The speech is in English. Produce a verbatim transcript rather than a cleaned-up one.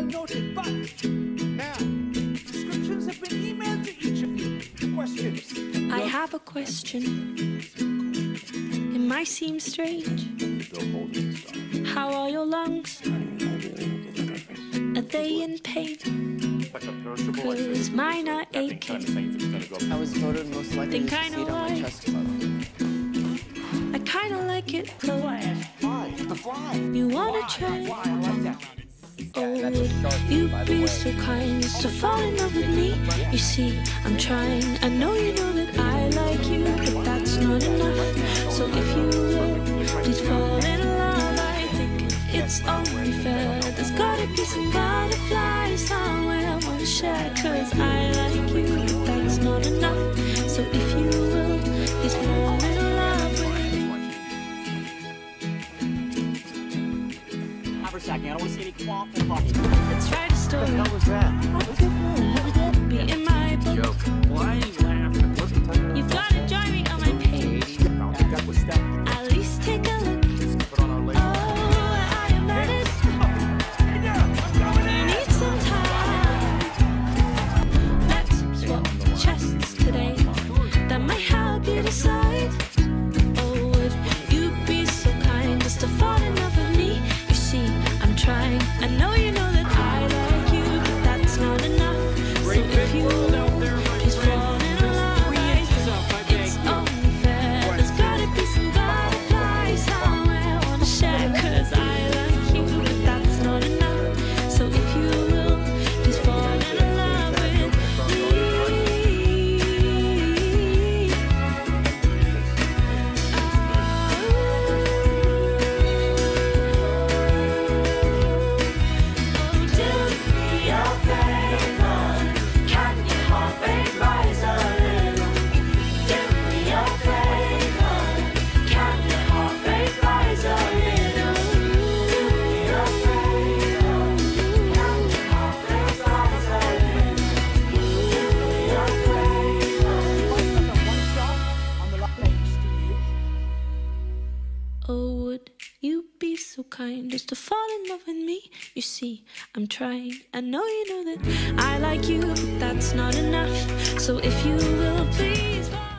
well noted, but now descriptions have been emailed to each of you. Questions. I have a question. It might seem strange. How are your lungs? Are they in pain? Cause mine are aching. I was voted most likely Think to I succeed know on my why. chess club. I kinda like it though. Fly, the fly. You wanna try? Fly, I like that. Oh, would you be so kind as to fall in love with me? You see, I'm trying. I know you know that I like you, but that's not enough. So if you will, please fall in love. I think it's only fair. There's gotta be some butterflies somewhere I wanna share. Cause I like you, but that's not enough. So if you will, please fall in love with me. For a second, I don't want to see any quaff or hockey. Let's write a story. What was that? Be in my book. Joke. Why are you laughing? What's the time? You've got to join me on my page. That was that. At least take a look. Put on our Oh, list. I am at it. You need some time. Let's swap chests today. That might help you decide. Oh, would you be so kind as to fall in love with me? You see, I'm trying. I know you know that I like you, but that's not enough. So if you please fall in love, I think it's only fair. There's gotta be some butterflies somewhere I wanna share. Cause I like you, but that's not enough. So if you will, please fall in love with me. Oh, would you be so kind as to fall in love with me? You see, I'm trying. I know you know that I like you, but that's not enough. So if you will, please fall.